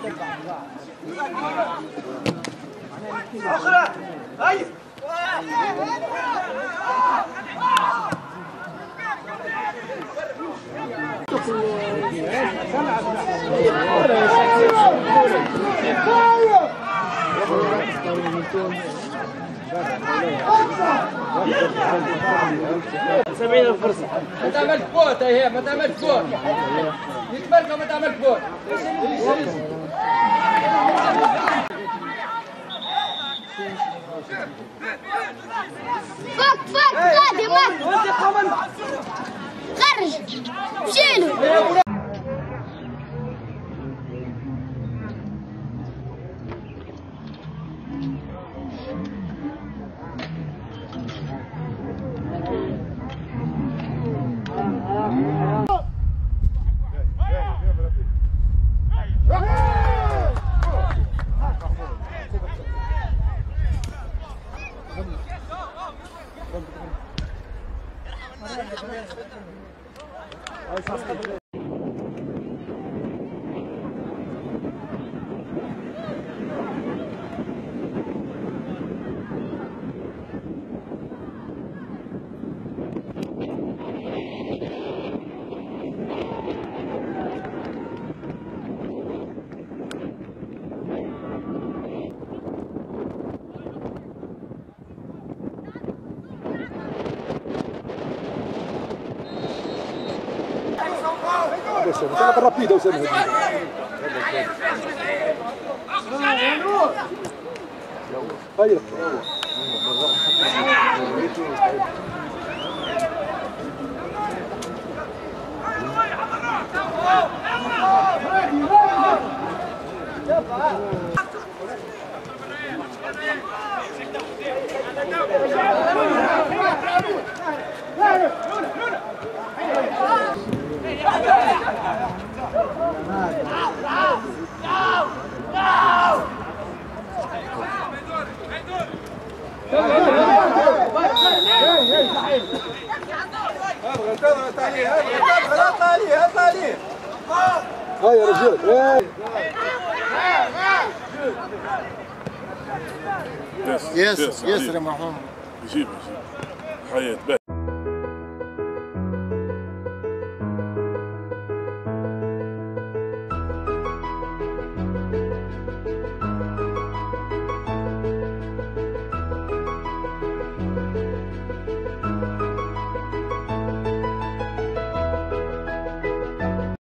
اخرى هاي سبعين الفرصة. ما تعملش فوت هي ما تعملش فوت. يتبركوا ما تعملش فوت. فك غادي خرج شيلوا. Usama rápido, Usama. Aí. هاي يا رجال ياسر يا مرحوم يجيب حياة